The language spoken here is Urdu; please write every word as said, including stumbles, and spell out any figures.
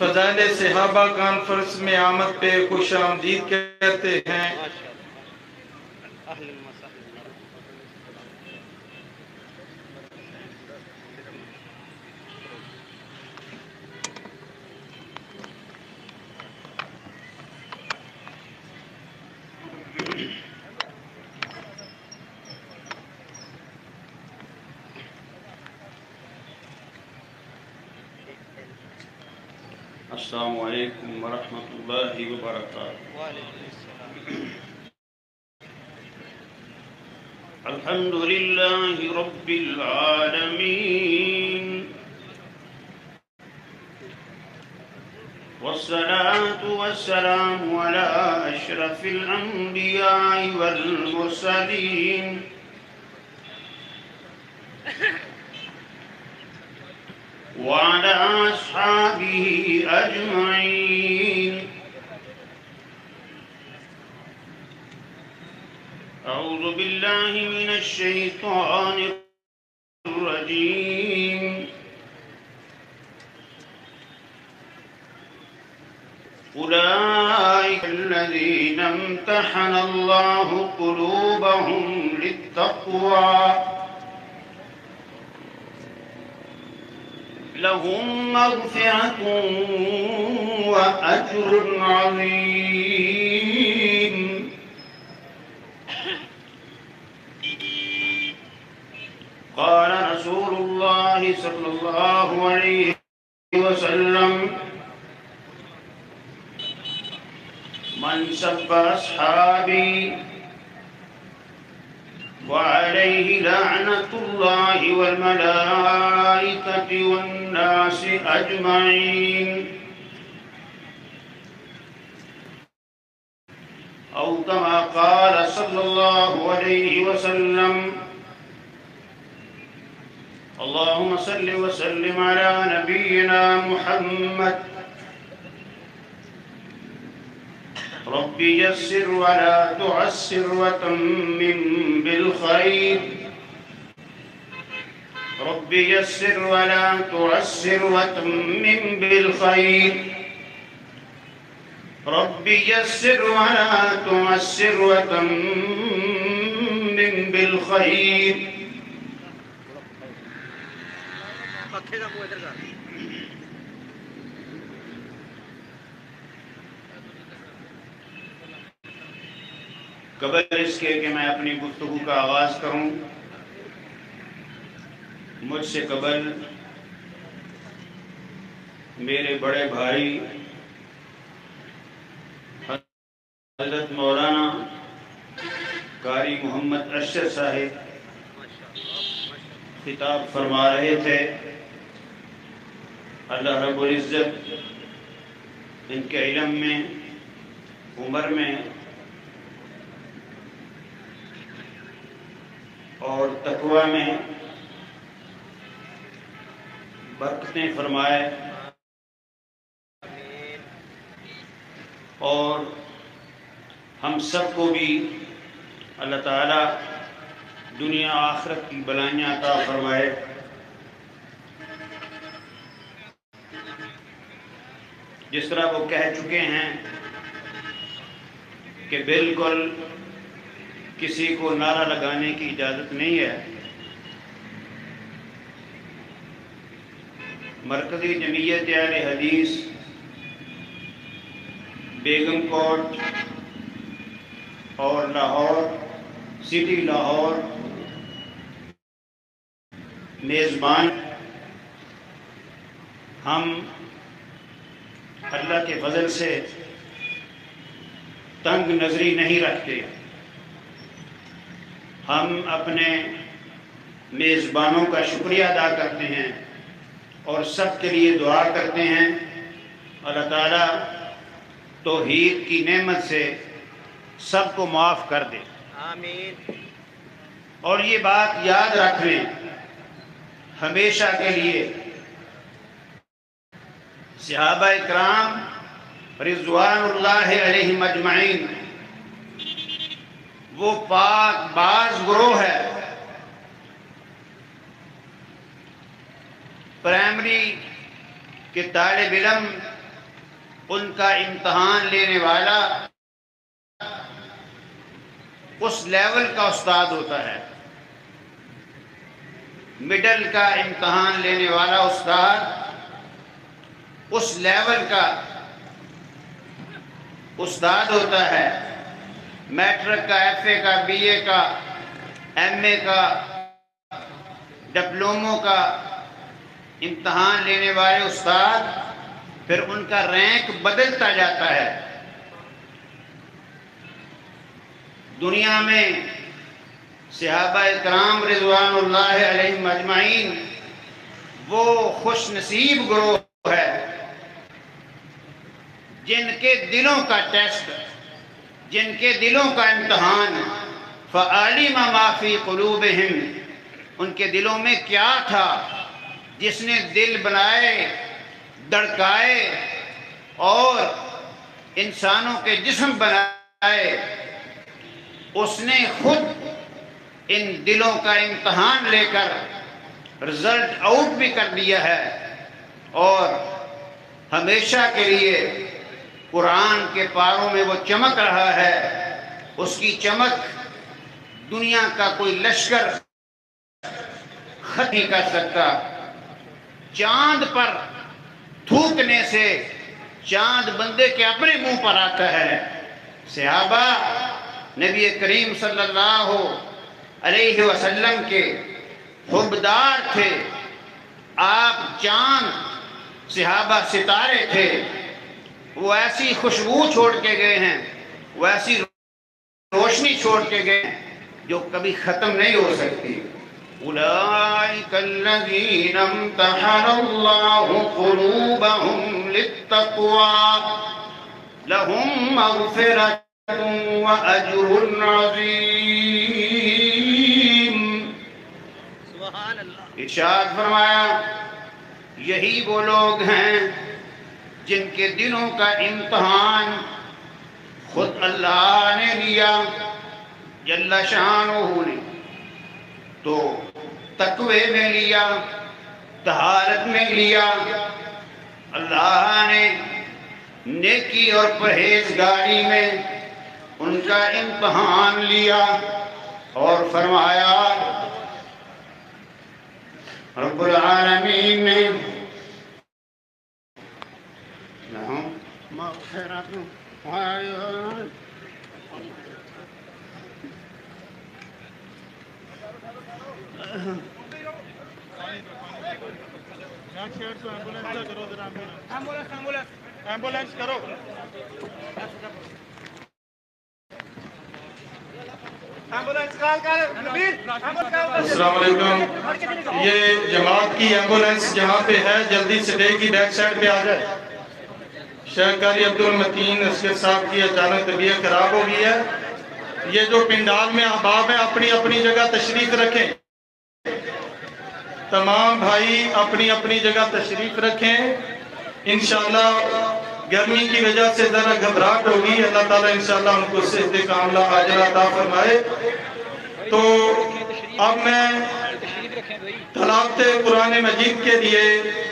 فضائل صحابہ کانفرنس میں آمد پہ خوش آمدید کہتے ہیں۔ السلام علیکم ورحمۃ اللہ وبرکاتہ۔ الحمد للہ رب العالمین، والصلاة والسلام على أشرف الأنبياء والمرسلين وعلى أصحابه أجمعين۔ أعوذ بالله من الشيطان الرجيم، أولئك الذين امتحن الله قلوبهم للتقوى لهم مغفرة وأجر عظيم۔ قال رسول الله صلى الله عليه وسلم: من سب أصحابي وعليه لعنة الله والملائكة والناس أجمعين، أو كما قال صلى الله عليه وسلم۔ اللهم صل وسلم على نبينا محمد۔ رب يسر ولا تعسر وتمم بالخير، رب يسر ولا تعسر وتمم بالخير، رب يسر ولا تعسر وتمم بالخير۔ قبل اس کے کہ میں اپنی گفتگو کا آغاز کروں، مجھ سے قبل میرے بڑے بھائی حضرت مولانا قاری محمد اشرف صاحب خطاب فرما رہے تھے۔ اللہ رب العزت ان کے علم میں، عمر میں اور تقوی میں برکتیں فرمائے، اور ہم سب کو بھی اللہ تعالیٰ دنیا آخرت کی بلائیاں عطا فرمائے۔ جس طرح وہ کہہ چکے ہیں کہ بالکل کسی کو نعرہ لگانے کی اجازت نہیں ہے، مرکزی جمعیت اہل حدیث بیگم کوٹ اور لاہور سٹی لاہور میزبان، ہم اللہ کے فضل سے تنگ نظری نہیں رکھتے۔ ہم اپنے میزبانوں کا شکریہ ادا کرتے ہیں اور سب کے لیے دعا کرتے ہیں اللہ تعالیٰ توحید کی نعمت سے سب کو معاف کر دے، آمین۔ اور یہ بات یاد رکھ لیں ہمیشہ کے لیے، صحابہ اکرام رضوان اللہ علیہم اجمعین وہ پاک باز گروہ ہے۔ پرائمری کے طالب علم ان کا امتحان لینے والا اس لیول کا استاد ہوتا ہے، مڈل کا امتحان لینے والا استاد اس لیول کا استاد ہوتا ہے، میٹرک کا، ایف اے کا، بی اے کا، ایم اے کا، ڈپلوموں کا امتحان لینے والے استاد، پھر ان کا رینک بدلتا جاتا ہے۔ دنیا میں صحابہ کرام رضوان اللہ علیہم اجمعین وہ خوش نصیب گروہ ہے جن کے دلوں کا ٹیسٹ، جن کے دلوں کا امتحان فَعَلِمَ مَا فِي قُلُوبِهِمْ، ان کے دلوں میں کیا تھا، جس نے دل بنائے، دھڑکائے اور انسانوں کے جسم بنائے، اس نے خود ان دلوں کا امتحان لے کر رزلٹ آؤٹ بھی کر دیا ہے، اور ہمیشہ کے لیے قرآن کے پاروں میں وہ چمک رہا ہے۔ اس کی چمک دنیا کا کوئی لشکر ختم نہیں کر سکتا۔ چاند پر تھوکنے سے چاند بندے کے اپنے منہ پر آتا ہے۔ صحابہ نبی کریم صلی اللہ علیہ وسلم کے حبدار تھے، آپ چاند، صحابہ ستارے تھے، وہ ایسی خوشبو چھوڑ کے گئے ہیں، وہ ایسی روشنی چھوڑ کے گئے ہیں جو کبھی ختم نہیں ہو سکتی۔ اولئک الذین امتحن اللہ قلوبہم للتقوی لہم مغفرۃ واجر عظیم۔ ارشاد فرمایا یہی وہ لوگ ہیں جن کے دلوں کا امتحان خود اللہ نے لیا جل شانہ نے، تو تقوی میں لیا، طہارت میں لیا، اللہ نے نیکی اور پرہیزگاری میں ان کا امتحان لیا، اور فرمایا رب العالمین نے ایمبولینس کرو۔ السلام علیکم، یہ جماعت کی ایمبولینس جہاں پہ ہے جلدی سے ڈے کی بیک سائڈ پہ آ جائے۔ شیخ قاری عبدالمتین اسکر صاحب کی اچانک طبیعت خراب ہو گئی ہے۔ یہ جو پنڈال میں احباب ہیں اپنی اپنی جگہ تشریف رکھیں، تمام بھائی اپنی اپنی جگہ تشریف رکھیں۔ انشاءاللہ گرمی کی وجہ سے ذرا گھبراہٹ ہوگی، اللہ تعالیٰ انشاءاللہ ان کو صحت کاملہ عاجلہ عطا فرمائے۔ تو اب میں تلاوت قرآن مجید کے لیے